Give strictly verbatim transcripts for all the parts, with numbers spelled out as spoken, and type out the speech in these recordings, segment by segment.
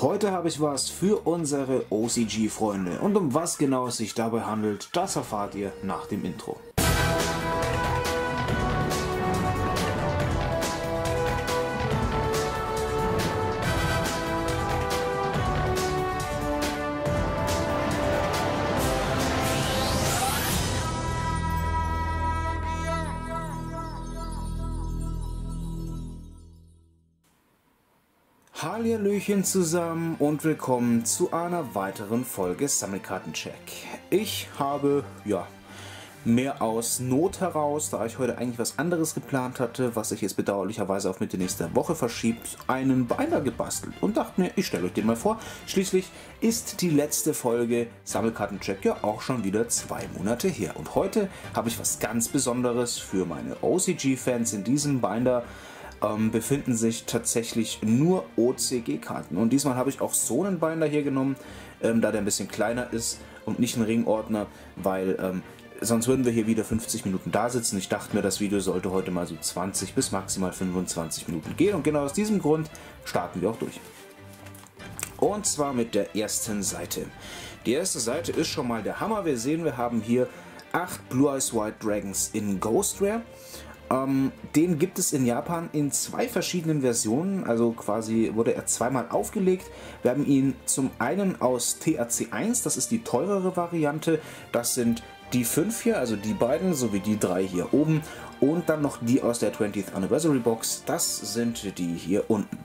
Heute habe ich was für unsere O C G-Freunde und um was genau es sich dabei handelt, das erfahrt ihr nach dem Intro. Hallihallöchen zusammen und willkommen zu einer weiteren Folge Sammelkartencheck. Ich habe, ja, mehr aus Not heraus, da ich heute eigentlich was anderes geplant hatte, was sich jetzt bedauerlicherweise auf Mitte nächster Woche verschiebt, einen Binder gebastelt und dachte mir, ich stelle euch den mal vor. Schließlich ist die letzte Folge Sammelkartencheck ja auch schon wieder zwei Monate her. Und heute habe ich was ganz Besonderes für meine O C G-Fans in diesem Binder. Ähm, befinden sich tatsächlich nur O C G-Karten. Und diesmal habe ich auch so einen Binder hier genommen, ähm, da der ein bisschen kleiner ist und nicht ein Ringordner, weil ähm, sonst würden wir hier wieder fünfzig Minuten da sitzen. Ich dachte mir, das Video sollte heute mal so zwanzig bis maximal fünfundzwanzig Minuten gehen. Und genau aus diesem Grund starten wir auch durch. Und zwar mit der ersten Seite. Die erste Seite ist schon mal der Hammer. Wir sehen, wir haben hier acht Blue Eyes White Dragons in Ghost Rare. Ähm, den gibt es in Japan in zwei verschiedenen Versionen, also quasi wurde er zweimal aufgelegt. Wir haben ihn zum einen aus T A C eins, das ist die teurere Variante, das sind die fünf hier, also die beiden, sowie die drei hier oben und dann noch die aus der twentieth Anniversary Box, das sind die hier unten.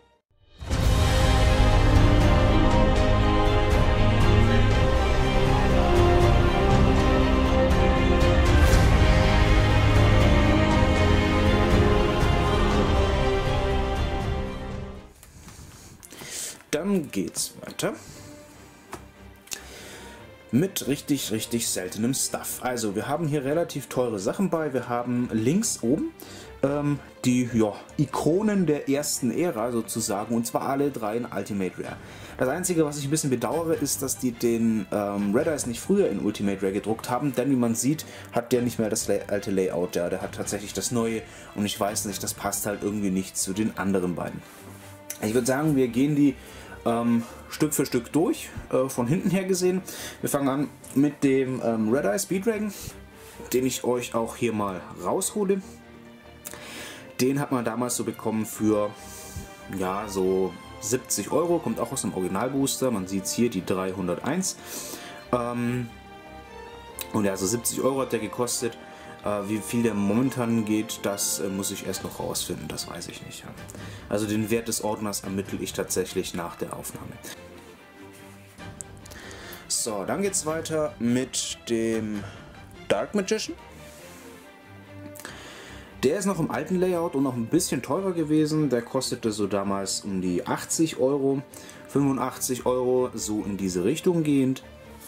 Dann geht's weiter mit richtig, richtig seltenem Stuff. Also wir haben hier relativ teure Sachen bei. Wir haben links oben ähm, die ja, Ikonen der ersten Ära sozusagen, und zwar alle drei in Ultimate Rare. Das Einzige, was ich ein bisschen bedauere, ist, dass die den ähm, Red Eyes nicht früher in Ultimate Rare gedruckt haben, denn wie man sieht, hat der nicht mehr das alte Layout. Ja, der hat tatsächlich das neue und ich weiß nicht, das passt halt irgendwie nicht zu den anderen beiden. Ich würde sagen, wir gehen die Ähm, Stück für Stück durch, äh, von hinten her gesehen. Wir fangen an mit dem ähm, Red Eye Speed Dragon, den ich euch auch hier mal raushole. Den hat man damals so bekommen für, ja, so siebzig Euro, kommt auch aus dem Originalbooster, man sieht es hier, die dreihunderteins. Ähm, und ja, so siebzig Euro hat der gekostet. Wie viel der momentan geht, das äh, muss ich erst noch rausfinden, das weiß ich nicht. Ja. Also den Wert des Ordners ermittle ich tatsächlich nach der Aufnahme. So, dann geht es weiter mit dem Dark Magician. Der ist noch im alten Layout und noch ein bisschen teurer gewesen. Der kostete so damals um die achtzig Euro, fünfundachtzig Euro, so in diese Richtung gehend.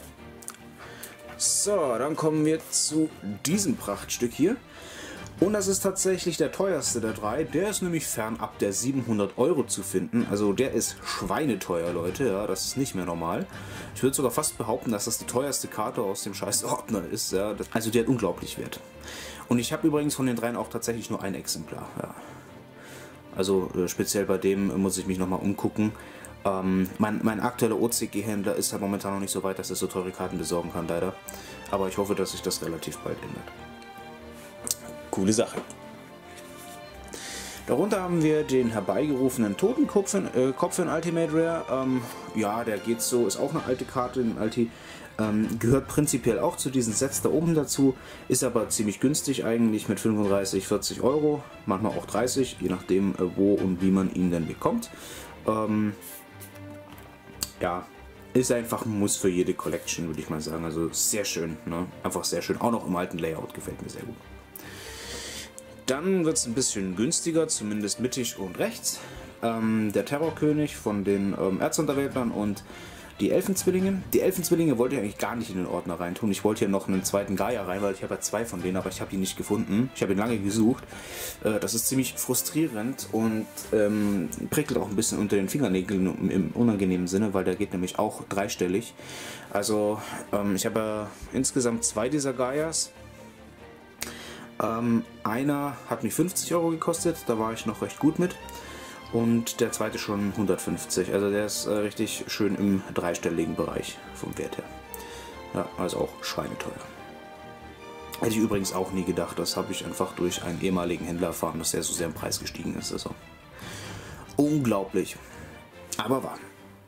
So, dann kommen wir zu diesem Prachtstück hier. Und das ist tatsächlich der teuerste der drei. Der ist nämlich fernab der siebenhundert Euro zu finden. Also der ist schweineteuer, Leute. Ja, das ist nicht mehr normal. Ich würde sogar fast behaupten, dass das die teuerste Karte aus dem scheiß Ordner ist. Ja, also der hat unglaublich Wert. Und ich habe übrigens von den dreien auch tatsächlich nur ein Exemplar. Ja. Also äh, speziell bei dem äh, muss ich mich nochmal umgucken. Ähm, mein, mein aktueller O C G-Händler ist halt momentan noch nicht so weit, dass er so teure Karten besorgen kann, leider. Aber ich hoffe, dass sich das relativ bald ändert. Coole Sache. Darunter haben wir den herbeigerufenen Totenkopf in, äh, Kopf in Ultimate Rare. Ähm, ja, der geht so, ist auch eine alte Karte in Ulti. Ähm, gehört prinzipiell auch zu diesen Sets da oben dazu. Ist aber ziemlich günstig eigentlich mit fünfunddreißig, vierzig Euro. Manchmal auch dreißig, je nachdem äh, wo und wie man ihn dann bekommt. Ähm, Ja, ist einfach ein Muss für jede Collection, würde ich mal sagen. Also sehr schön, ne? Einfach sehr schön. Auch noch im alten Layout, gefällt mir sehr gut. Dann wird es ein bisschen günstiger, zumindest mittig und rechts. Ähm, der Terrorkönig von den ähm, Erzunterweltlern und die Elfenzwillinge. Die Elfenzwillinge wollte ich eigentlich gar nicht in den Ordner reintun. Ich wollte hier noch einen zweiten Gaia rein, weil ich habe ja zwei von denen, aber ich habe ihn nicht gefunden. Ich habe ihn lange gesucht. Äh, das ist ziemlich frustrierend und ähm, prickelt auch ein bisschen unter den Fingernägeln im unangenehmen Sinne, weil der geht nämlich auch dreistellig. Also ähm, ich habe ja insgesamt zwei dieser Gaias. Ähm, einer hat mich fünfzig Euro gekostet, da war ich noch recht gut mit. und der zweite schon hundertfünfzig. Also der ist äh, richtig schön im dreistelligen Bereich vom Wert her. Ja, also auch schweineteuer. Hätte ich übrigens auch nie gedacht. Das habe ich einfach durch einen ehemaligen Händler erfahren, dass der so sehr im Preis gestiegen ist. Also unglaublich. Aber wahr.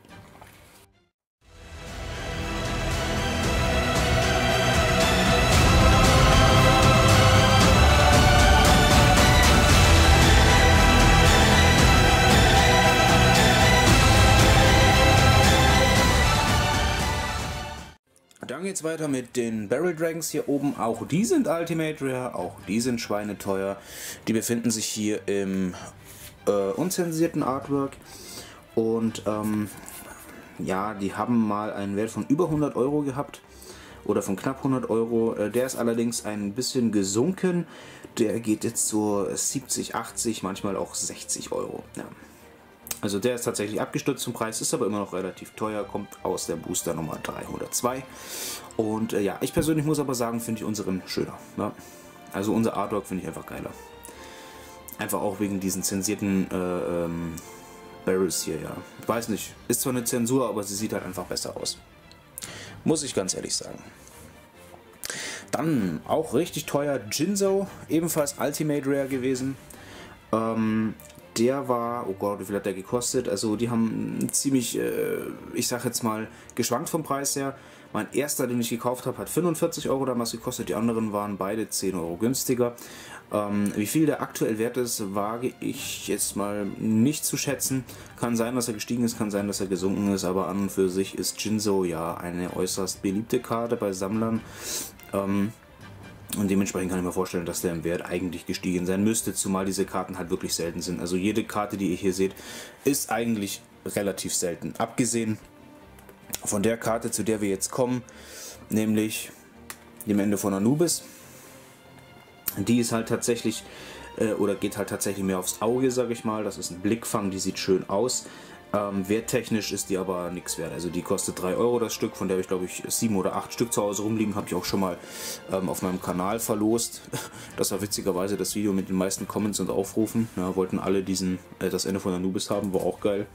Dann geht's weiter mit den Barrel Dragons hier oben. Auch die sind Ultimate Rare, auch die sind schweineteuer. Die befinden sich hier im äh, unzensierten Artwork. Und ähm, ja, die haben mal einen Wert von über hundert Euro gehabt. Oder von knapp hundert Euro. Äh, der ist allerdings ein bisschen gesunken. Der geht jetzt so siebzig, achtzig, manchmal auch sechzig Euro. Ja. Also der ist tatsächlich abgestürzt zum Preis, ist aber immer noch relativ teuer, kommt aus der Booster Nummer dreihundertzwei. Und äh, ja, ich persönlich muss aber sagen, finde ich unseren schöner. Ja? Also unser Artwork finde ich einfach geiler. Einfach auch wegen diesen zensierten äh, ähm, Barrels hier, ja. Ich weiß nicht, ist zwar eine Zensur, aber sie sieht halt einfach besser aus. Muss ich ganz ehrlich sagen. Dann auch richtig teuer Jinzo, ebenfalls Ultimate Rare gewesen. Ähm, Der war, oh Gott, wie viel hat der gekostet? Also die haben ziemlich, äh, ich sag jetzt mal, geschwankt vom Preis her. Mein erster, den ich gekauft habe, hat fünfundvierzig Euro damals gekostet. Die anderen waren beide zehn Euro günstiger. Ähm, wie viel der aktuell wert ist, wage ich jetzt mal nicht zu schätzen. Kann sein, dass er gestiegen ist, kann sein, dass er gesunken ist. Aber an und für sich ist Jinzo ja eine äußerst beliebte Karte bei Sammlern. Ähm, Und dementsprechend kann ich mir vorstellen, dass der im Wert eigentlich gestiegen sein müsste, zumal diese Karten halt wirklich selten sind. Also jede Karte, die ihr hier seht, ist eigentlich relativ selten. Abgesehen von der Karte, zu der wir jetzt kommen, nämlich dem Ende von Anubis. Die ist halt tatsächlich, äh, oder geht halt tatsächlich mehr aufs Auge, sage ich mal. Das ist ein Blickfang, die sieht schön aus. Ähm, werttechnisch ist die aber nichts wert. Also die kostet drei Euro das Stück, von der ich glaube ich sieben oder acht Stück zu Hause rumliegen. Habe ich auch schon mal ähm, auf meinem Kanal verlost. Das war witzigerweise das Video mit den meisten Comments und Aufrufen. Ja, wollten alle diesen äh, das Ende von Anubis haben, war auch geil.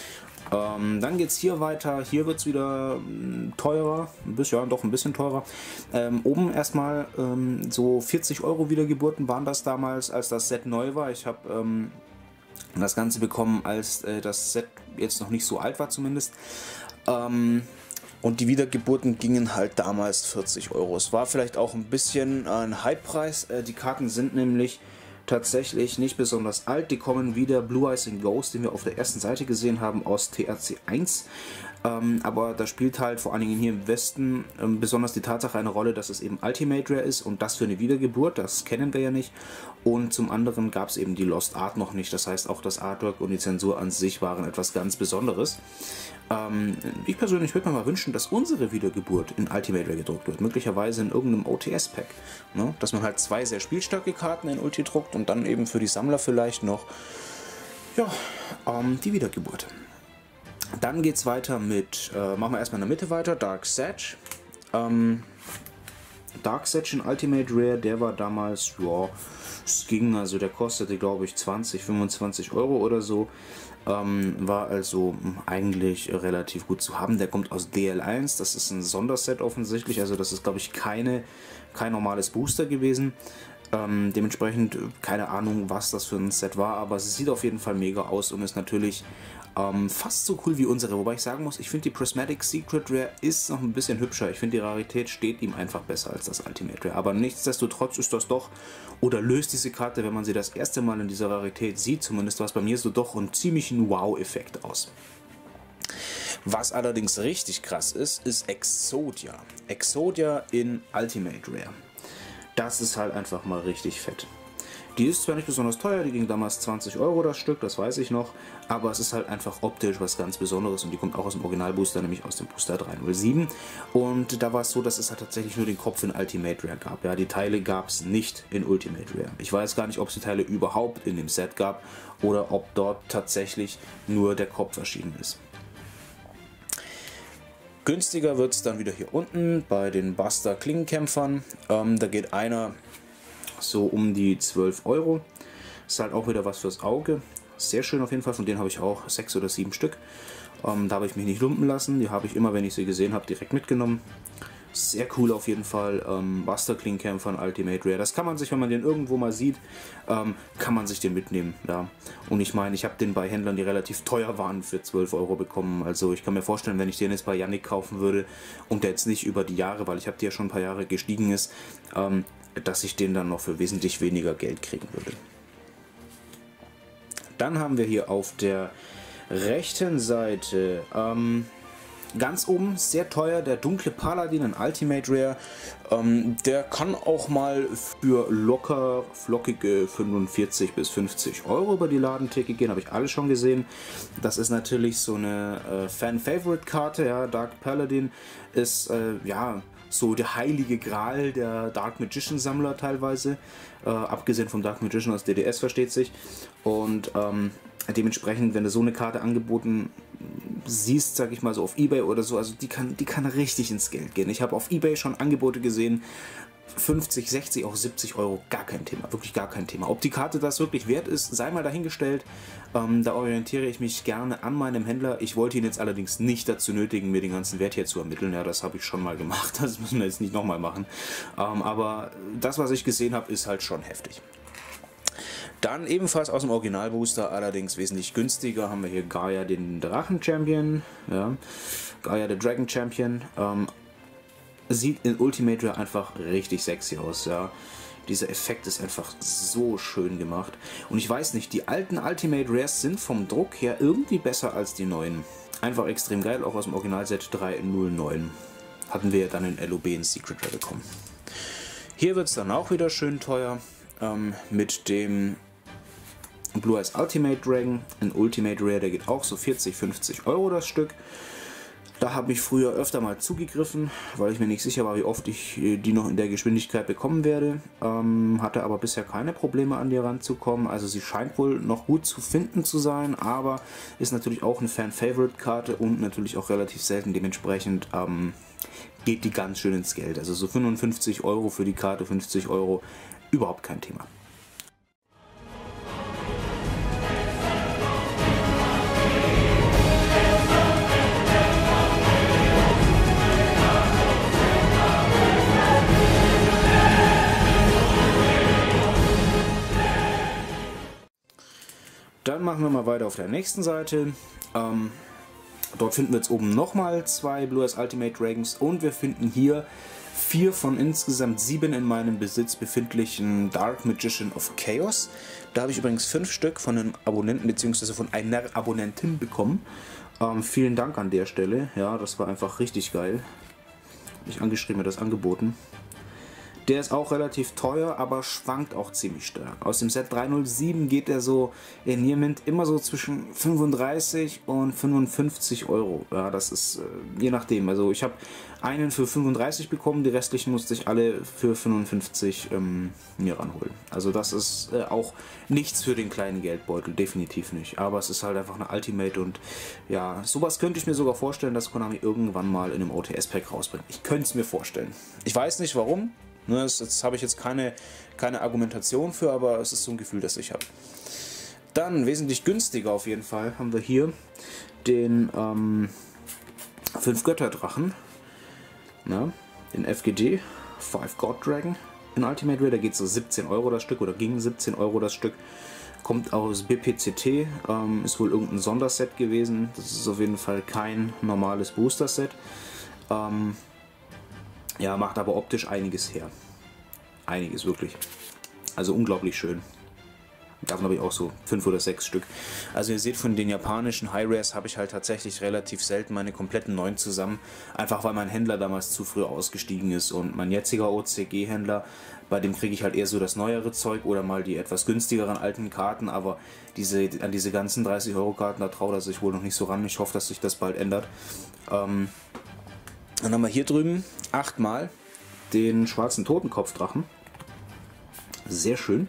Ähm, dann geht es hier weiter. Hier wird es wieder mh, teurer. Ein bisschen, ja, doch ein bisschen teurer. Ähm, oben erstmal ähm, so vierzig Euro Wiedergeburten waren das damals, als das Set neu war. Ich habe ähm, das Ganze bekommen, als äh, das Set jetzt noch nicht so alt war zumindest. Ähm, und die Wiedergeburten gingen halt damals vierzig Euro. Es war vielleicht auch ein bisschen ein Hype-Preis. Äh, die Karten sind nämlich tatsächlich nicht besonders alt. Die kommen wie der Blue Eyes and Ghost, den wir auf der ersten Seite gesehen haben, aus T R C eins. Ähm, aber da spielt halt vor allen Dingen hier im Westen ähm, besonders die Tatsache eine Rolle, dass es eben Ultimate Rare ist und das für eine Wiedergeburt, das kennen wir ja nicht. Und zum anderen gab es eben die Lost Art noch nicht, das heißt auch das Artwork und die Zensur an sich waren etwas ganz Besonderes. Ähm, ich persönlich würde mir mal wünschen, dass unsere Wiedergeburt in Ultimate Rare gedruckt wird, möglicherweise in irgendeinem O T S-Pack. Ne? Dass man halt zwei sehr spielstarke Karten in Ulti druckt und dann eben für die Sammler vielleicht noch ja, ähm, die Wiedergeburt. Dann geht es weiter mit, äh, machen wir erstmal in der Mitte weiter, Dark Sage. Ähm, Dark Sage in Ultimate Rare, der war damals, ja, es ging, also der kostete glaube ich zwanzig, fünfundzwanzig Euro oder so. Ähm, war also eigentlich relativ gut zu haben. Der kommt aus D L eins, das ist ein Sonderset offensichtlich, also das ist glaube ich keine, kein normales Booster gewesen. Ähm, dementsprechend keine Ahnung, was das für ein Set war, aber es sieht auf jeden Fall mega aus und ist natürlich ähm, fast so cool wie unsere. Wobei ich sagen muss, ich finde die Prismatic Secret Rare ist noch ein bisschen hübscher. Ich finde die Rarität steht ihm einfach besser als das Ultimate Rare. Aber nichtsdestotrotz ist das doch, oder löst diese Karte, wenn man sie das erste Mal in dieser Rarität sieht, zumindest war es bei mir so, doch einen ziemlichen Wow-Effekt aus. Was allerdings richtig krass ist, ist Exodia. Exodia in Ultimate Rare. Das ist halt einfach mal richtig fett. Die ist zwar nicht besonders teuer, die ging damals zwanzig Euro das Stück, das weiß ich noch, aber es ist halt einfach optisch was ganz Besonderes und die kommt auch aus dem Originalbooster, nämlich aus dem Booster dreihundertsieben. Und da war es so, dass es halt tatsächlich nur den Kopf in Ultimate Rare gab. Ja, die Teile gab es nicht in Ultimate Rare. Ich weiß gar nicht, ob es die Teile überhaupt in dem Set gab oder ob dort tatsächlich nur der Kopf erschienen ist. Günstiger wird es dann wieder hier unten bei den Buster Klingenkämpfern. Ähm, da geht einer so um die zwölf Euro. Ist halt auch wieder was fürs Auge. sehr schön auf jeden Fall. Von denen habe ich auch sechs oder sieben Stück. Ähm, da habe ich mich nicht lumpen lassen. Die habe ich immer, wenn ich sie gesehen habe, direkt mitgenommen. Sehr cool auf jeden Fall. Ähm, Buster Klingcam von Ultimate Rare. Das kann man sich, wenn man den irgendwo mal sieht, ähm, kann man sich den mitnehmen. Ja. Und ich meine, ich habe den bei Händlern, die relativ teuer waren, für zwölf Euro bekommen. Also ich kann mir vorstellen, wenn ich den jetzt bei Yannick kaufen würde und der jetzt nicht über die Jahre, weil ich habe die ja schon ein paar Jahre gestiegen ist, ähm, dass ich den dann noch für wesentlich weniger Geld kriegen würde. Dann haben wir hier auf der rechten Seite ähm, ganz oben, sehr teuer, der dunkle Paladin in Ultimate Rare. Ähm, der kann auch mal für locker flockige fünfundvierzig bis fünfzig Euro über die Ladentheke gehen, habe ich alles schon gesehen. Das ist natürlich so eine äh, Fan-Favorite-Karte, ja. Dark Paladin ist äh, ja so der heilige Gral der Dark Magician-Sammler teilweise. Äh, abgesehen vom Dark Magician aus D D S, versteht sich. Und ähm, dementsprechend, wenn du so eine Karte angeboten siehst, sag ich mal so auf eBay oder so, also die kann, die kann richtig ins Geld gehen. Ich habe auf eBay schon Angebote gesehen, fünfzig, sechzig, auch siebzig Euro, gar kein Thema, wirklich gar kein Thema. Ob die Karte das wirklich wert ist, sei mal dahingestellt. Ähm, da orientiere ich mich gerne an meinem Händler. Ich wollte ihn jetzt allerdings nicht dazu nötigen, mir den ganzen Wert hier zu ermitteln. Ja, das habe ich schon mal gemacht, das müssen wir jetzt nicht nochmal machen. Ähm, aber das, was ich gesehen habe, ist halt schon heftig. Dann ebenfalls aus dem Originalbooster, allerdings wesentlich günstiger, haben wir hier Gaia den Drachen-Champion. Ja. Gaia the Dragon Champion. Ähm, sieht in Ultimate Rare einfach richtig sexy aus. Ja. Dieser Effekt ist einfach so schön gemacht. Und ich weiß nicht, die alten Ultimate Rares sind vom Druck her irgendwie besser als die neuen. Einfach extrem geil, auch aus dem Originalset drei null neun. Hatten wir ja dann in L O B in Secret Rare bekommen. Hier wird es dann auch wieder schön teuer. Ähm, mit dem Blue Eyes Ultimate Dragon in Ultimate Rare, der geht auch so vierzig, fünfzig Euro das Stück. Da habe ich früher öfter mal zugegriffen, weil ich mir nicht sicher war, wie oft ich die noch in der Geschwindigkeit bekommen werde. Ähm, hatte aber bisher keine Probleme an die ranzukommen. Also sie scheint wohl noch gut zu finden zu sein, aber ist natürlich auch eine Fan-Favorite-Karte und natürlich auch relativ selten. Dementsprechend ähm, geht die ganz schön ins Geld. Also so fünfundfünfzig Euro für die Karte, fünfzig Euro, überhaupt kein Thema. Dann machen wir mal weiter auf der nächsten Seite. Ähm, dort finden wir jetzt oben nochmal zwei Blue Eyes Ultimate Dragons und wir finden hier vier von insgesamt sieben in meinem Besitz befindlichen Dark Magician of Chaos. Da habe ich übrigens fünf Stück von einem Abonnenten bzw. von einer Abonnentin bekommen. Ähm, vielen Dank an der Stelle. Ja, das war einfach richtig geil. Ich angeschrieben, mir das angeboten. Der ist auch relativ teuer, aber schwankt auch ziemlich stark. Aus dem Set drei null sieben geht er so in Niemand immer so zwischen fünfunddreißig und fünfundfünfzig Euro. Ja, das ist äh, je nachdem. Also ich habe einen für fünfunddreißig bekommen, die restlichen musste ich alle für fünfundfünfzig ähm, mir ranholen. Also das ist äh, auch nichts für den kleinen Geldbeutel, definitiv nicht. Aber es ist halt einfach eine Ultimate und ja, sowas könnte ich mir sogar vorstellen, dass Konami irgendwann mal in einem O T S-Pack rausbringt. Ich könnte es mir vorstellen. Ich weiß nicht warum. Ne, das, das habe ich jetzt keine, keine Argumentation für, aber es ist so ein Gefühl, das ich habe. Dann, wesentlich günstiger auf jeden Fall, haben wir hier den ähm, fünf Götter-Drachen. Na, den F G D, Five God Dragon in Ultimate Rare. Der geht so siebzehn Euro das Stück oder ging siebzehn Euro das Stück. Kommt aus B P C T, ähm, ist wohl irgendein Sonderset gewesen. Das ist auf jeden Fall kein normales Booster-Set. Ähm, Ja, macht aber optisch einiges her. Einiges, wirklich. Also unglaublich schön. Davon habe ich auch so fünf oder sechs Stück. Also ihr seht, von den japanischen High Rares habe ich halt tatsächlich relativ selten meine kompletten neuen zusammen. Einfach weil mein Händler damals zu früh ausgestiegen ist. Und mein jetziger O C G-Händler, bei dem kriege ich halt eher so das neuere Zeug oder mal die etwas günstigeren alten Karten. Aber diese, an diese ganzen dreißig Euro Karten, da traut er sich wohl noch nicht so ran. Ich hoffe, dass sich das bald ändert. Ähm... Dann haben wir hier drüben achtmal den schwarzen Totenkopfdrachen. Sehr schön.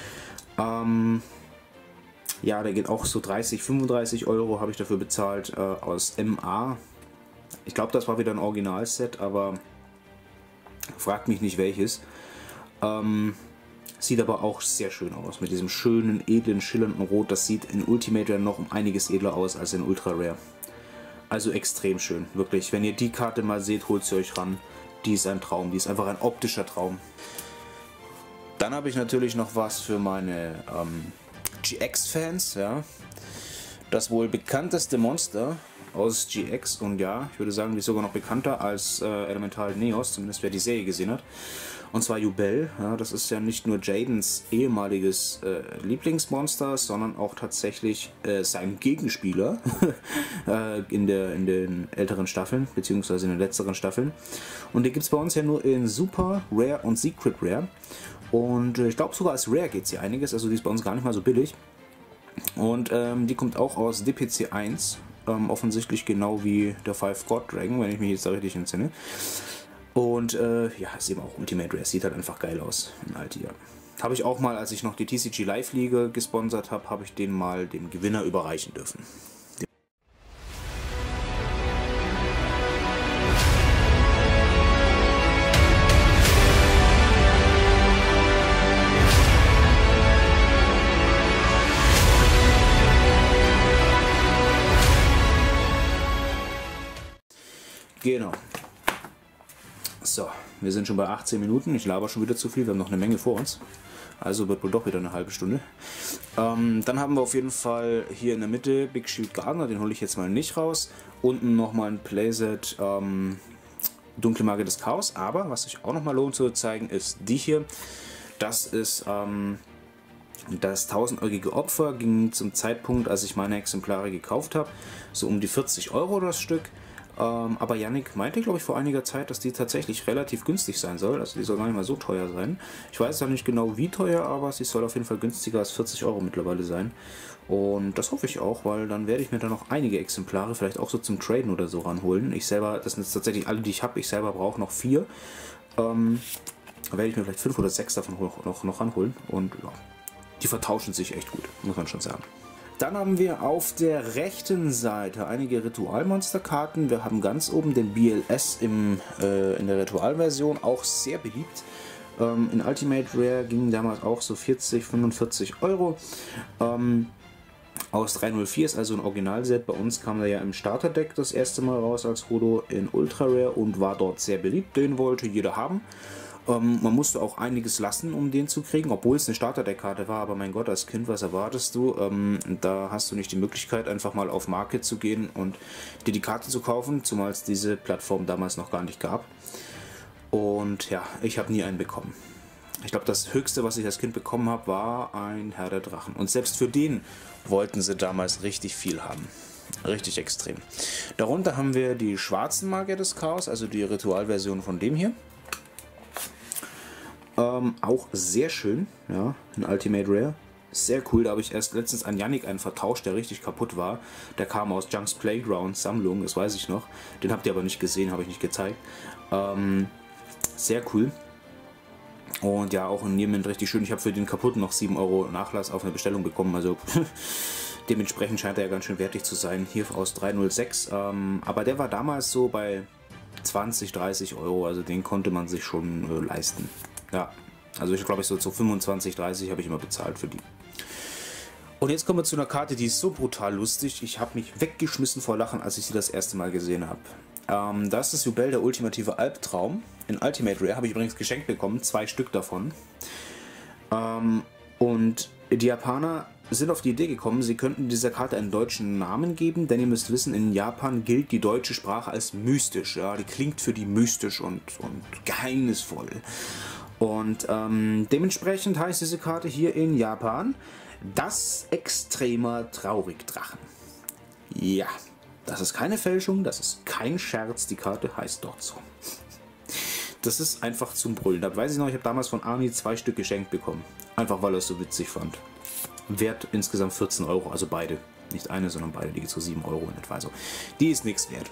Ähm, ja, der geht auch so dreißig, fünfunddreißig Euro habe ich dafür bezahlt äh, aus M A. Ich glaube, das war wieder ein Originalset, aber fragt mich nicht welches. Ähm, Sieht aber auch sehr schön aus, mit diesem schönen, edlen, schillernden Rot. Das sieht in Ultimate Rare noch um einiges edler aus als in Ultra Rare. Also extrem schön, wirklich. Wenn ihr die Karte mal seht, holt sie euch ran. Die ist ein Traum, die ist einfach ein optischer Traum. Dann habe ich natürlich noch was für meine ähm, G X-Fans, ja. Das wohl bekannteste Monster aus G X, und ja, ich würde sagen, die ist sogar noch bekannter als äh, Elemental Neos, zumindest wer die Serie gesehen hat. Und zwar Yubel, ja, das ist ja nicht nur Jadens ehemaliges äh, Lieblingsmonster, sondern auch tatsächlich äh, sein Gegenspieler äh, in, der, in den älteren Staffeln, beziehungsweise in den letzteren Staffeln. Und die gibt es bei uns ja nur in Super Rare und Secret Rare. Und äh, ich glaube sogar als Rare geht sie einiges, also die ist bei uns gar nicht mal so billig. Und ähm, die kommt auch aus D P C eins, ähm, offensichtlich genau wie der Five God Dragon, wenn ich mich jetzt da richtig entsinne. Und äh, ja, ist eben auch Ultimate Rare, sieht halt einfach geil aus in Altia. Habe ich auch mal, als ich noch die T C G Live Liga gesponsert habe, habe ich den mal dem Gewinner überreichen dürfen. Genau. So, wir sind schon bei achtzehn Minuten. Ich laber schon wieder zu viel. Wir haben noch eine Menge vor uns. Also wird wohl doch wieder eine halbe Stunde. Ähm, dann haben wir auf jeden Fall hier in der Mitte Big Shield Gardener. Den hole ich jetzt mal nicht raus. Unten nochmal ein Playset ähm, Dunkle Magie des Chaos. Aber was sich auch nochmal lohnt zu zeigen, ist die hier. Das ist ähm, das tausendäugige Opfer. Ging zum Zeitpunkt, als ich meine Exemplare gekauft habe, so um die vierzig Euro das Stück. Ähm, aber Yannick meinte, glaube ich, vor einiger Zeit, dass die tatsächlich relativ günstig sein soll. Also die soll gar nicht mal so teuer sein. Ich weiß noch nicht genau wie teuer, aber sie soll auf jeden Fall günstiger als vierzig Euro mittlerweile sein. Und das hoffe ich auch, weil dann werde ich mir da noch einige Exemplare, vielleicht auch so zum Traden oder so ranholen. Ich selber, das sind jetzt tatsächlich alle, die ich habe. Ich selber brauche noch vier. Ähm, da werde ich mir vielleicht fünf oder sechs davon noch, noch, noch ranholen. Und ja, die vertauschen sich echt gut, muss man schon sagen. Dann haben wir auf der rechten Seite einige Ritualmonsterkarten. Wir haben ganz oben den B L S im, äh, in der Ritualversion, auch sehr beliebt. Ähm, in Ultimate Rare gingen damals auch so vierzig, fünfundvierzig Euro. Ähm, aus drei null vier ist also ein Originalset. Bei uns kam er ja im Starterdeck das erste Mal raus als Holo in Ultra Rare und war dort sehr beliebt. Den wollte jeder haben. Ähm, man musste auch einiges lassen, um den zu kriegen, obwohl es eine Starterdeck-Karte war, aber mein Gott, als Kind, was erwartest du? Ähm, da hast du nicht die Möglichkeit, einfach mal auf Market zu gehen und dir die Karte zu kaufen, zumal es diese Plattform damals noch gar nicht gab. Und ja, ich habe nie einen bekommen. Ich glaube, das Höchste, was ich als Kind bekommen habe, war ein Herr der Drachen. Und selbst für den wollten sie damals richtig viel haben. Richtig extrem. Darunter haben wir die schwarzen Magier des Chaos, also die Ritualversion von dem hier. Ähm, auch sehr schön, ja, in Ultimate Rare. Sehr cool, da habe ich erst letztens an Yannick einen vertauscht, der richtig kaputt war. Der kam aus Junk's Playground Sammlung, das weiß ich noch. Den habt ihr aber nicht gesehen, habe ich nicht gezeigt. Ähm, sehr cool. Und ja, auch in Niemand richtig schön. Ich habe für den kaputten noch sieben Euro Nachlass auf eine Bestellung bekommen, also dementsprechend scheint er ja ganz schön wertig zu sein. Hier aus drei null sechs, ähm, aber der war damals so bei zwanzig, dreißig Euro, also den konnte man sich schon äh, leisten. Ja, also ich glaube, ich so zu fünfundzwanzig, dreißig habe ich immer bezahlt für die. Und jetzt kommen wir zu einer Karte, die ist so brutal lustig. Ich habe mich weggeschmissen vor Lachen, als ich sie das erste Mal gesehen habe. Ähm, das ist Yubel, der ultimative Albtraum. In Ultimate Rare habe ich übrigens geschenkt bekommen, zwei Stück davon. Ähm, und die Japaner sind auf die Idee gekommen, sie könnten dieser Karte einen deutschen Namen geben, denn ihr müsst wissen, in Japan gilt die deutsche Sprache als mystisch. Ja, die klingt für die mystisch und, und geheimnisvoll. Und ähm, dementsprechend heißt diese Karte hier in Japan das extremer Traurigdrachen. Ja, das ist keine Fälschung, das ist kein Scherz, die Karte heißt dort so. Das ist einfach zum Brüllen. Da weiß ich noch, ich habe damals von Arnie zwei Stück geschenkt bekommen. Einfach weil er es so witzig fand. Wert insgesamt vierzehn Euro, also beide. Nicht eine, sondern beide, die geht so sieben Euro in etwa. Also, die ist nichts wert.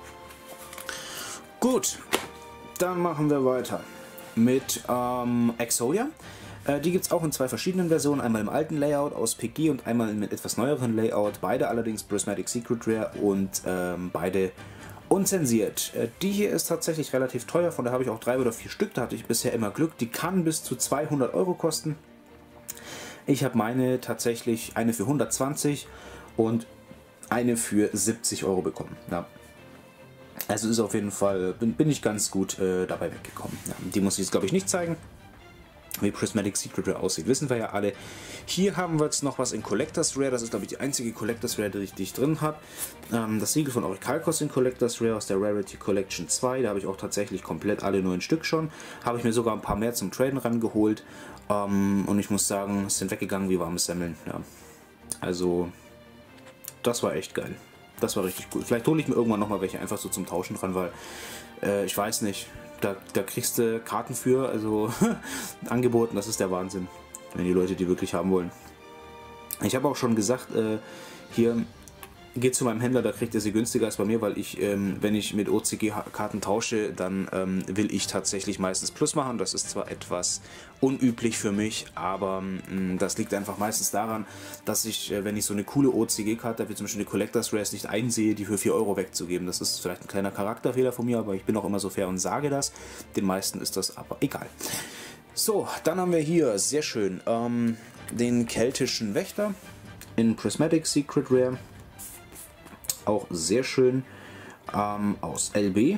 Gut, dann machen wir weiter mit ähm, Exodia. Äh, die gibt es auch in zwei verschiedenen Versionen. Einmal im alten Layout aus P G und einmal mit etwas neueren Layout. Beide allerdings Prismatic Secret Rare und ähm, beide Unzensiert. Die hier ist tatsächlich relativ teuer, von der habe ich auch drei oder vier Stück, da hatte ich bisher immer Glück. Die kann bis zu zweihundert Euro kosten. Ich habe meine tatsächlich eine für hundertzwanzig und eine für siebzig Euro bekommen. Ja. Also ist auf jeden Fall, bin, bin ich ganz gut äh, dabei weggekommen. Ja, die muss ich jetzt glaube ich nicht zeigen. Wie Prismatic Secret Rare aussieht, wissen wir ja alle. Hier haben wir jetzt noch was in Collectors Rare. Das ist, glaube ich, die einzige Collectors Rare, die ich, die ich drin habe. Ähm, das Siegel von Orikalkos in Collectors Rare aus der Rarity Collection zwei. Da habe ich auch tatsächlich komplett alle neun Stück schon. Habe ich mir sogar ein paar mehr zum Traden rangeholt. Ähm, und ich muss sagen, es sind weggegangen wie warmes Semmeln. Ja. Also, das war echt geil. Das war richtig cool. Vielleicht hole ich mir irgendwann nochmal welche einfach so zum Tauschen dran, weil äh, ich weiß nicht. Da, da kriegst du Karten für, also angeboten, das ist der Wahnsinn, wenn die Leute die wirklich haben wollen. Ich habe auch schon gesagt, äh, hier geht zu meinem Händler, da kriegt er sie günstiger als bei mir, weil ich, ähm, wenn ich mit O C G-Karten tausche, dann ähm, will ich tatsächlich meistens Plus machen. Das ist zwar etwas unüblich für mich, aber ähm, das liegt einfach meistens daran, dass ich, äh, wenn ich so eine coole O C G-Karte habe, wie zum Beispiel eine Collectors Rares, nicht einsehe, die für vier Euro wegzugeben. Das ist vielleicht ein kleiner Charakterfehler von mir, aber ich bin auch immer so fair und sage das. Den meisten ist das aber egal. So, dann haben wir hier, sehr schön, ähm, den keltischen Wächter in Prismatic Secret Rare. Auch sehr schön, ähm, aus L B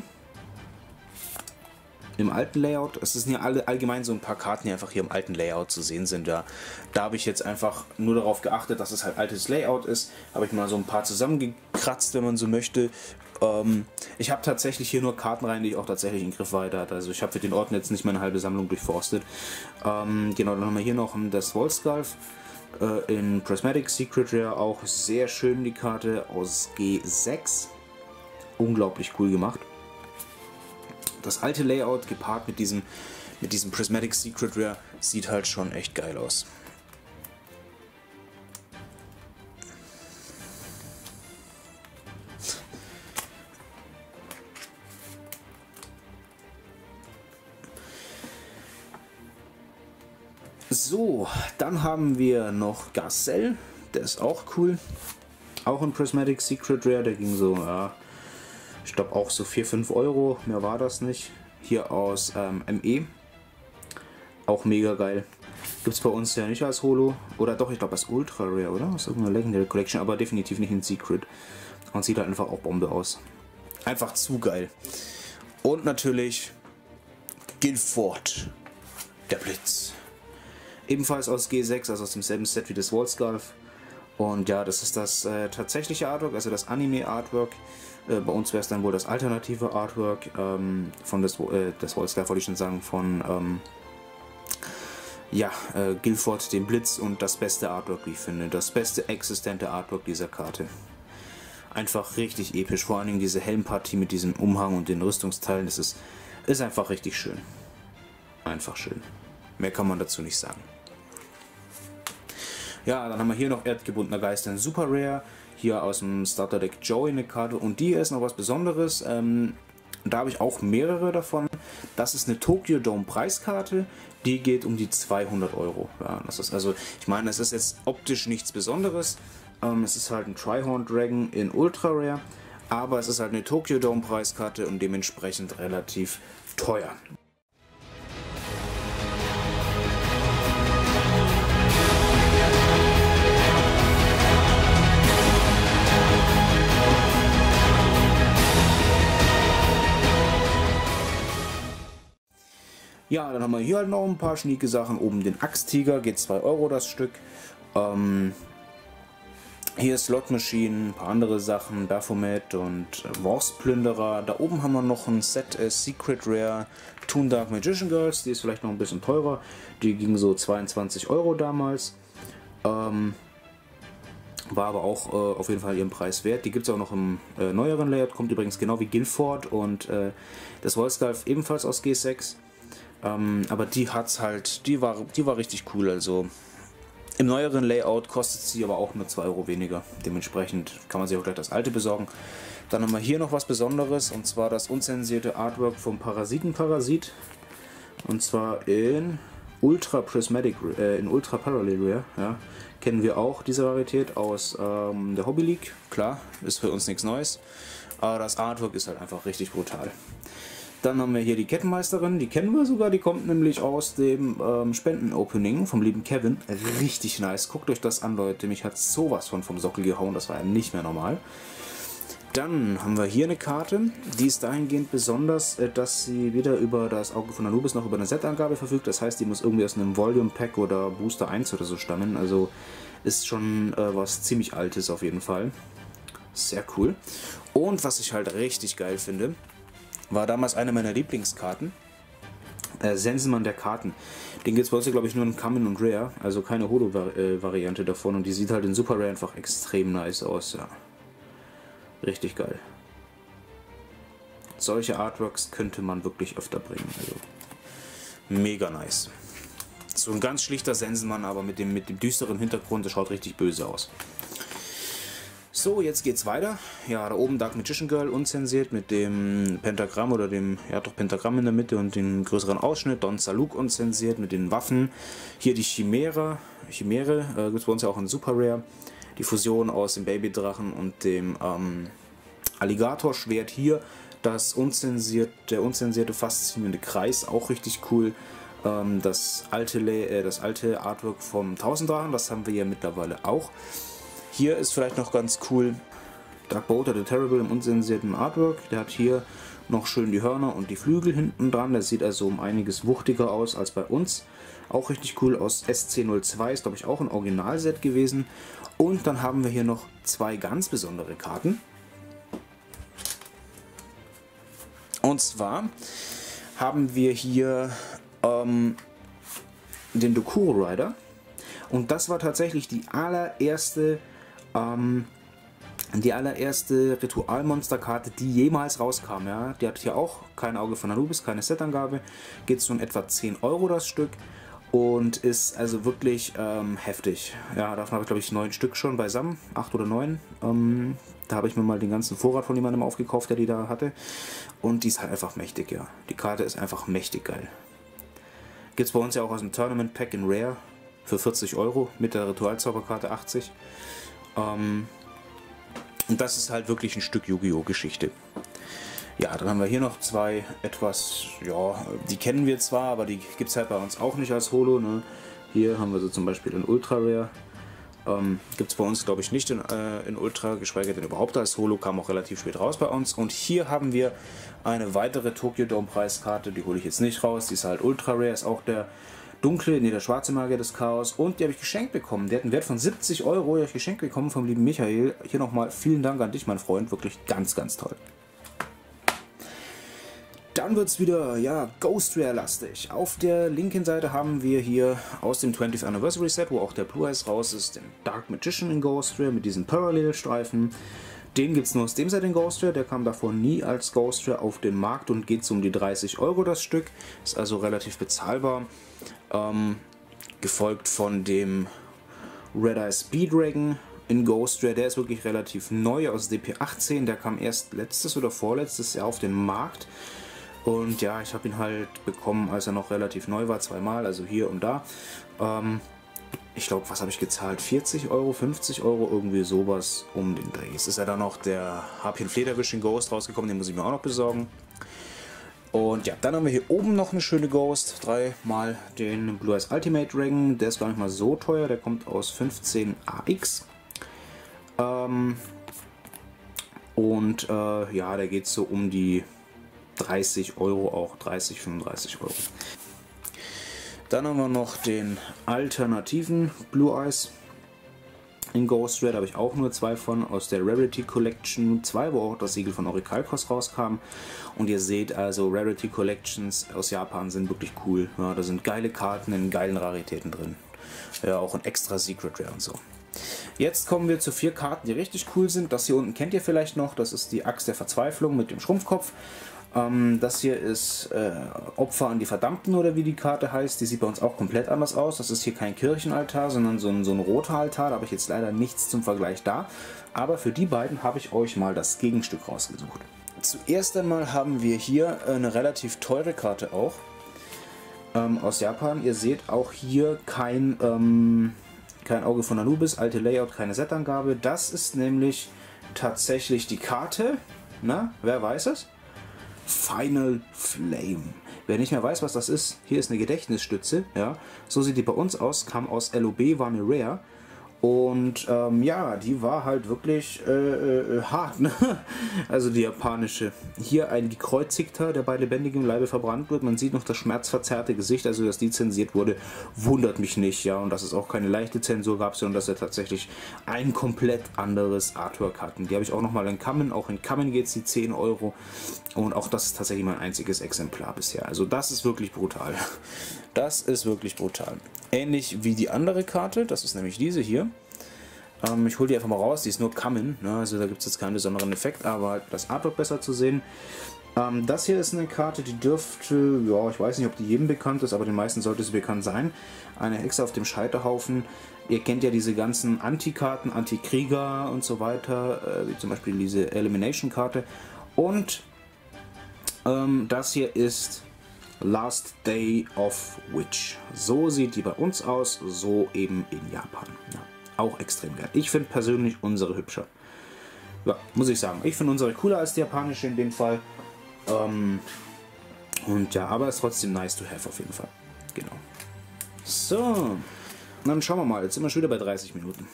im alten Layout. Es sind ja alle allgemein so ein paar Karten, die einfach hier im alten Layout zu sehen sind. Ja. Da habe ich jetzt einfach nur darauf geachtet, dass es halt altes Layout ist. Habe ich mal so ein paar zusammengekratzt, wenn man so möchte. Ähm, ich habe tatsächlich hier nur Karten rein, die ich auch tatsächlich in Griffweite hatte. Also ich habe für den Ort jetzt nicht meine halbe Sammlung durchforstet. Ähm, genau, dann haben wir hier noch das Volskalf in Prismatic Secret Rare, auch sehr schön die Karte aus G sechs. Unglaublich cool gemacht. Das alte Layout gepaart mit diesem, mit diesem Prismatic Secret Rare sieht halt schon echt geil aus. So, dann haben wir noch Garcelle, der ist auch cool. Auch ein Prismatic Secret Rare, der ging so, ja, ich glaube auch so vier, fünf Euro, mehr war das nicht. Hier aus ähm, M E, auch mega geil. Gibt es bei uns ja nicht als Holo, oder doch, ich glaube als Ultra Rare, oder? Aus irgendeiner Legendary Collection, aber definitiv nicht in Secret. Und sieht halt einfach auch Bombe aus. Einfach zu geil. Und natürlich Guildford, der Blitz. Ebenfalls aus G sechs, also aus demselben Set wie das Volskalf. Und ja, das ist das äh, tatsächliche Artwork, also das Anime-Artwork. Äh, bei uns wäre es dann wohl das alternative Artwork ähm, von das, äh, das Volskalf, wollte ich schon sagen, von ähm, ja, äh, Guildford, dem Blitz, und das beste Artwork, wie ich finde. Das beste existente Artwork dieser Karte. Einfach richtig episch, vor allem diese Helmpartie mit diesem Umhang und den Rüstungsteilen, das ist, ist einfach richtig schön. Einfach schön. Mehr kann man dazu nicht sagen. Ja, dann haben wir hier noch Erdgebundener Geist in Super Rare. Hier aus dem Starter Deck Joey eine Karte. Und die ist noch was Besonderes. Ähm, da habe ich auch mehrere davon. Das ist eine Tokyo Dome Preiskarte. Die geht um die zweihundert Euro. Ja, das ist also, ich meine, es ist jetzt optisch nichts Besonderes. Ähm, es ist halt ein Trihorn Dragon in Ultra Rare. Aber es ist halt eine Tokyo Dome Preiskarte und dementsprechend relativ teuer. Ja, dann haben wir hier halt noch ein paar schnieke Sachen. Oben den Axttiger, geht zwei Euro das Stück. Ähm, hier Slot Machine, ein paar andere Sachen, Baphomet und äh, Wurstplünderer. Da oben haben wir noch ein Set äh, Secret Rare Toon Dark Magician Girls. Die ist vielleicht noch ein bisschen teurer. Die ging so zweiundzwanzig Euro damals. Ähm, war aber auch äh, auf jeden Fall ihren Preis wert. Die gibt es auch noch im äh, neueren Layout. Kommt übrigens genau wie Guildford und äh, das Volskalf ebenfalls aus G sechs. Ähm, aber die hat's halt, die war, die war richtig cool. Also im neueren Layout kostet sie aber auch nur zwei Euro weniger. Dementsprechend kann man sich auch gleich das alte besorgen. Dann haben wir hier noch was Besonderes, und zwar das unzensierte Artwork vom Parasiten Parasit. Und zwar in Ultra Prismatic, äh, in Ultra Parallel Rare. Ja. Kennen wir auch diese Rarität aus ähm, der Hobby League. Klar, ist für uns nichts Neues. Aber das Artwork ist halt einfach richtig brutal. Dann haben wir hier die Kettenmeisterin, die kennen wir sogar, die kommt nämlich aus dem ähm, Spenden-Opening vom lieben Kevin. Richtig nice, guckt euch das an, Leute, mich hat sowas von vom Sockel gehauen, das war ja nicht mehr normal. Dann haben wir hier eine Karte, die ist dahingehend besonders, dass sie weder über das Auge von Anubis noch über eine Set-Angabe verfügt, das heißt, die muss irgendwie aus einem Volume-Pack oder Booster eins oder so stammen, also ist schon äh, was ziemlich Altes auf jeden Fall. Sehr cool. Und was ich halt richtig geil finde, war damals eine meiner Lieblingskarten. Äh, Sensenmann der Karten. Den gibt es bei uns, glaube ich, nur in Common und Rare, also keine Holo-Variante davon. Und die sieht halt in Super Rare einfach extrem nice aus, ja. Richtig geil. Solche Artworks könnte man wirklich öfter bringen, also mega nice. So ein ganz schlichter Sensenmann, aber mit dem, mit dem düsteren Hintergrund, der schaut richtig böse aus. So, jetzt geht's weiter. Ja, da oben Dark Magician Girl unzensiert mit dem Pentagramm oder dem, ja doch Pentagramm in der Mitte und dem größeren Ausschnitt. Don Saluk unzensiert mit den Waffen. Hier die Chimäre, Chimäre äh, gibt es bei uns ja auch in Super Rare. Die Fusion aus dem Babydrachen und dem ähm, Alligatorschwert hier. Das unzensiert, der unzensierte faszinierende Kreis, auch richtig cool. Ähm, das, alte, äh, das alte Artwork vom Tausenddrachen, das haben wir ja mittlerweile auch. Hier ist vielleicht noch ganz cool Dark Boater the Terrible im unzensierten Artwork. Der hat hier noch schön die Hörner und die Flügel hinten dran. Der sieht also um einiges wuchtiger aus als bei uns. Auch richtig cool aus S C null zwei, ist glaube ich auch ein Originalset gewesen. Und dann haben wir hier noch zwei ganz besondere Karten. Und zwar haben wir hier ähm, den Dokuro Rider. Und das war tatsächlich die allererste ähm, die allererste Ritualmonsterkarte, die jemals rauskam. Ja? Die hat hier auch kein Auge von Anubis, keine Setangabe. Geht so um etwa zehn Euro das Stück. Und ist also wirklich ähm, heftig. Ja, davon habe ich glaube ich neun Stück schon beisammen, acht oder neun. Ähm, da habe ich mir mal den ganzen Vorrat von jemandem aufgekauft, der die da hatte. Und die ist halt einfach mächtig, ja. Die Karte ist einfach mächtig geil. Gibt es bei uns ja auch aus dem Tournament Pack in Rare für vierzig Euro mit der Ritualzauberkarte achtzig. Ähm, und das ist halt wirklich ein Stück Yu-Gi-Oh! Geschichte. Ja, dann haben wir hier noch zwei etwas, ja, die kennen wir zwar, aber die gibt es halt bei uns auch nicht als Holo. Ne? Hier haben wir so zum Beispiel in Ultra Rare. Ähm, gibt es bei uns, glaube ich, nicht in, äh, in Ultra, geschweige denn überhaupt als Holo, kam auch relativ spät raus bei uns. Und hier haben wir eine weitere Tokyo Dome Preiskarte, die hole ich jetzt nicht raus, die ist halt Ultra Rare, ist auch der dunkle, nee, der schwarze Magier des Chaos. Und die habe ich geschenkt bekommen. Der hat einen Wert von siebzig Euro, die habe ich geschenkt bekommen vom lieben Michael. Hier nochmal vielen Dank an dich, mein Freund, wirklich ganz, ganz toll. Dann wird es wieder, ja, Ghost Rare lastig. Auf der linken Seite haben wir hier aus dem twentieth Anniversary Set, wo auch der Blue Eyes raus ist, den Dark Magician in Ghost Rare mit diesen Parallel-Streifen. Den gibt es nur aus dem Set in Ghost Rare, der kam davor nie als Ghost Rare auf den Markt und geht so um die dreißig Euro das Stück. Ist also relativ bezahlbar. Ähm, gefolgt von dem Red Eye Speed Dragon in Ghost Rare, der ist wirklich relativ neu aus D P achtzehn, der kam erst letztes oder vorletztes Jahr auf den Markt. Und ja, ich habe ihn halt bekommen, als er noch relativ neu war, zweimal, also hier und da. Ähm, ich glaube, was habe ich gezahlt? vierzig Euro, fünfzig Euro, irgendwie sowas um den Dreh. Es ist ja dann noch der Harpien Flederwisch in Ghost rausgekommen, den muss ich mir auch noch besorgen. Und ja, dann haben wir hier oben noch eine schöne Ghost, dreimal den Blue Eyes Ultimate Dragon. Der ist gar nicht mal so teuer, der kommt aus fünfzehn A X. Ähm, und äh, ja, der geht so um die dreißig Euro, auch dreißig, fünfunddreißig Euro. Dann haben wir noch den alternativen Blue Eyes in Ghost Rare, da habe ich auch nur zwei von, aus der Rarity Collection zwei, wo auch das Siegel von Orikalkos rauskam. Und ihr seht also, Rarity Collections aus Japan sind wirklich cool. Ja, da sind geile Karten in geilen Raritäten drin. Ja, auch ein extra Secret Rare und so. Jetzt kommen wir zu vier Karten, die richtig cool sind. Das hier unten kennt ihr vielleicht noch, das ist die Axt der Verzweiflung mit dem Schrumpfkopf. Ähm, das hier ist äh, Opfer an die Verdammten oder wie die Karte heißt. Die sieht bei uns auch komplett anders aus. Das ist hier kein Kirchenaltar, sondern so ein, so ein roter Altar. Da habe ich jetzt leider nichts zum Vergleich da. Aber für die beiden habe ich euch mal das Gegenstück rausgesucht. Zuerst einmal haben wir hier eine relativ teure Karte auch. ähm, aus Japan. Ihr seht auch hier kein, ähm, kein Auge von Anubis, alte Layout, keine Set-Angabe. Das ist nämlich tatsächlich die Karte. Na, wer weiß es? Final Flame. Wer nicht mehr weiß, was das ist, hier ist eine Gedächtnisstütze. Ja, so sieht die bei uns aus. Kam aus L O B, war eine Rare. Und ähm, ja, die war halt wirklich äh, äh, hart, ne? Also die japanische. Hier ein gekreuzigter, der bei lebendigem Leibe verbrannt wird. Man sieht noch das schmerzverzerrte Gesicht, also dass die zensiert wurde, wundert mich nicht, ja. Und dass es auch keine leichte Zensur gab, sondern dass er tatsächlich ein komplett anderes Artwork hatten. Die habe ich auch nochmal in Kamen. Auch in Kamen geht es die zehn Euro. Und auch das ist tatsächlich mein einziges Exemplar bisher. Also das ist wirklich brutal. Das ist wirklich brutal. Ähnlich wie die andere Karte, das ist nämlich diese hier. Ähm, ich hole die einfach mal raus, die ist nur Kamen, ne? Also da gibt es jetzt keinen besonderen Effekt, aber halt das Artwork besser zu sehen. Ähm, das hier ist eine Karte, die dürfte, ja, ich weiß nicht, ob die jedem bekannt ist, aber den meisten sollte sie bekannt sein. Eine Hexe auf dem Scheiterhaufen. Ihr kennt ja diese ganzen Anti-Karten, Anti-Krieger und so weiter, äh, wie zum Beispiel diese Elimination-Karte. Und ähm, das hier ist Last Day of Witch. So sieht die bei uns aus, so eben in Japan. Ja, auch extrem geil. Ich finde persönlich unsere hübscher. Ja, muss ich sagen. Ich finde unsere cooler als die japanische in dem Fall. Ähm, und ja, aber ist trotzdem nice to have auf jeden Fall. Genau. So, dann schauen wir mal. Jetzt sind wir schon wieder bei dreißig Minuten.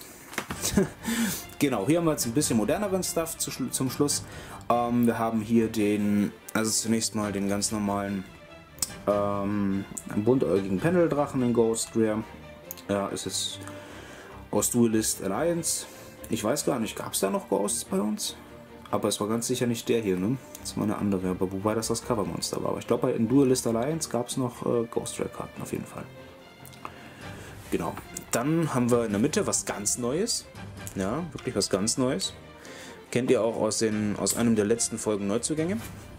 Genau, hier haben wir jetzt ein bisschen moderneren Stuff zu, zum Schluss. Ähm, wir haben hier den, also zunächst mal den ganz normalen ähm, buntäugigen Pendeldrachen in Ghost Rare. Ja, ist jetzt aus Duelist Alliance. Ich weiß gar nicht, gab es da noch Ghosts bei uns? Aber es war ganz sicher nicht der hier, ne? Das war eine andere, aber wobei das das Covermonster war. Aber ich glaube, in Duelist Alliance gab es noch äh, Ghost Rare Karten auf jeden Fall. Genau. Dann haben wir in der Mitte was ganz Neues. Ja, wirklich was ganz Neues. Kennt ihr auch aus, den, aus einem der letzten Folgen Neuzugänge.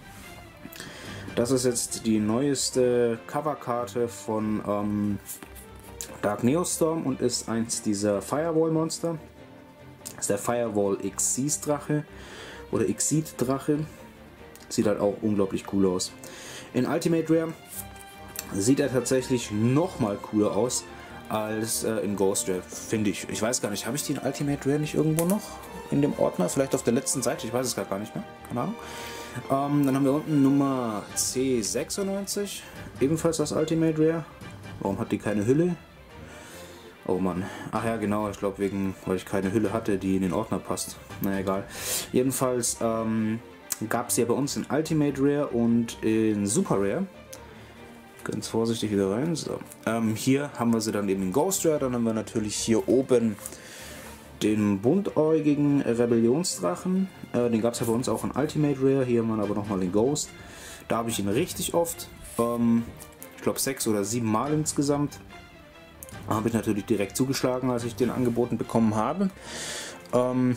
Das ist jetzt die neueste Coverkarte von ähm, Dark Neostorm und ist eins dieser Firewall-Monster. Das ist der Firewall Xyz Drache oder Xyz Drache. Sieht halt auch unglaublich cool aus. In Ultimate Rare sieht er tatsächlich noch mal cooler aus als äh, in Ghost Rare, finde ich. Ich weiß gar nicht, habe ich die in Ultimate Rare nicht irgendwo noch in dem Ordner? Vielleicht auf der letzten Seite, ich weiß es gar nicht mehr. Keine Ahnung. Ähm, dann haben wir unten Nummer C sechsundneunzig, ebenfalls das Ultimate Rare. Warum hat die keine Hülle? Oh Mann. Ach ja, genau, ich glaube wegen, weil ich keine Hülle hatte, die in den Ordner passt. Na egal. Jedenfalls ähm, gab es ja bei uns in Ultimate Rare und in Super Rare. Ganz vorsichtig wieder rein. So. Ähm, hier haben wir sie dann eben in Ghost Rare. Dann haben wir natürlich hier oben den buntäugigen Rebellionsdrachen. Äh, den gab es ja bei uns auch in Ultimate Rare. Hier haben wir aber nochmal den Ghost. Da habe ich ihn richtig oft. Ähm, ich glaube sechs oder sieben Mal insgesamt. Habe ich natürlich direkt zugeschlagen, als ich den angeboten bekommen habe. Ähm,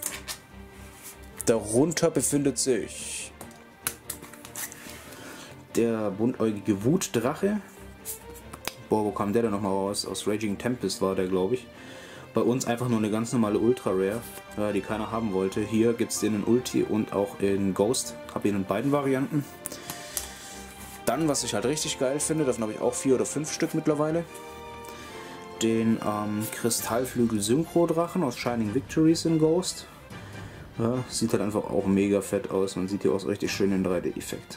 darunter befindet sich der buntäugige Wutdrache. Boah, wo kam der denn nochmal raus? Aus Raging Tempest war der, glaube ich. Bei uns einfach nur eine ganz normale Ultra Rare, äh, die keiner haben wollte. Hier gibt es den in Ulti und auch in Ghost. Habe ihn in beiden Varianten. Dann, was ich halt richtig geil finde, davon habe ich auch vier oder fünf Stück mittlerweile. Den ähm, Kristallflügel Synchro-Drachen aus Shining Victories in Ghost. Ja, sieht halt einfach auch mega fett aus. Man sieht hier auch richtig schön den drei D-Effekt.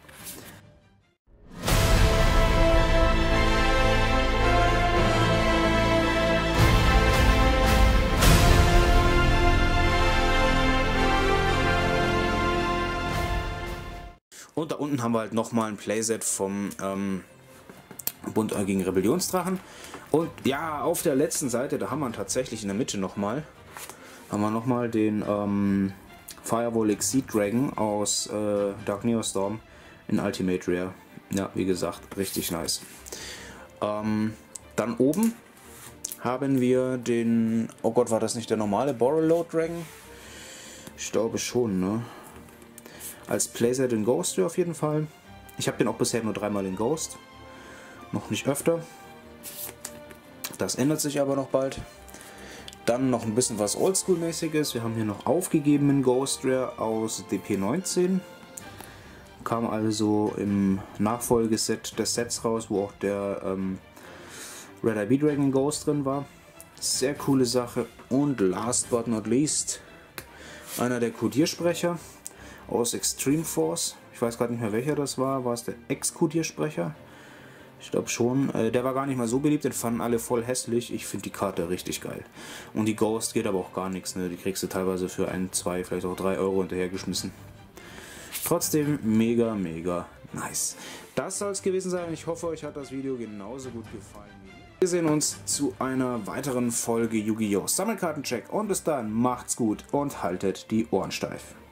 Und da unten haben wir halt nochmal ein Playset vom ähm, buntäugigen Rebellionsdrachen. Und ja, auf der letzten Seite, da haben wir tatsächlich in der Mitte nochmal, haben wir nochmal den ähm, Firewall Xyz Dragon aus äh, Dark Neostorm in Ultimate Rare. Ja, wie gesagt, richtig nice. Ähm, dann oben haben wir den, oh Gott, war das nicht der normale Borrelot Dragon? Ich glaube schon, ne? Als Playset in Ghost auf jeden Fall. Ich habe den auch bisher nur dreimal in Ghost. Noch nicht öfter. Das ändert sich aber noch bald. Dann noch ein bisschen was Oldschool-mäßiges. Wir haben hier noch aufgegebenen Ghost Rare aus D P neunzehn. Kam also im Nachfolgeset des Sets raus, wo auch der ähm, Red Eye Beadragon Ghost drin war. Sehr coole Sache. Und last but not least, einer der Codiersprecher aus Extreme Force. Ich weiß gerade nicht mehr, welcher das war. War es der Ex-Codiersprecher? Ich glaube schon. Äh, der war gar nicht mal so beliebt, den fanden alle voll hässlich. Ich finde die Karte richtig geil. Und die Ghost geht aber auch gar nichts. Ne? Die kriegst du teilweise für ein, zwei, vielleicht auch drei Euro hinterhergeschmissen. Trotzdem mega, mega nice. Das soll es gewesen sein. Ich hoffe, euch hat das Video genauso gut gefallen wie mir. Wir sehen uns zu einer weiteren Folge Yu-Gi-Oh! Sammelkartencheck. Und bis dann, macht's gut und haltet die Ohren steif.